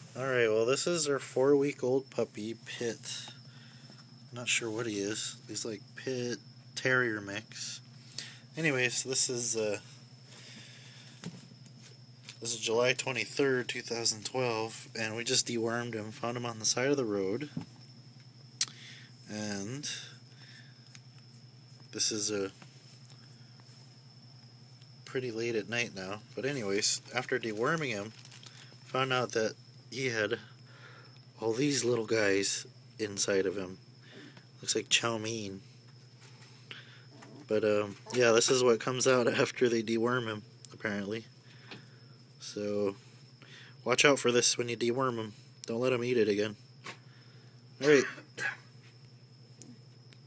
Alright, well this is our 4-week-old puppy, Pit. I'm not sure what he is. He's like Pit Terrier mix. Anyways, this is July 23rd, 2012, and we just dewormed him, found him on the side of the road. And this is pretty late at night now. But anyways, after deworming him, found out that he had all these little guys inside of him. Looks like chow mein. But yeah, this is what comes out after they deworm him, apparently. So watch out for this when you deworm him. Don't let him eat it again. Alright.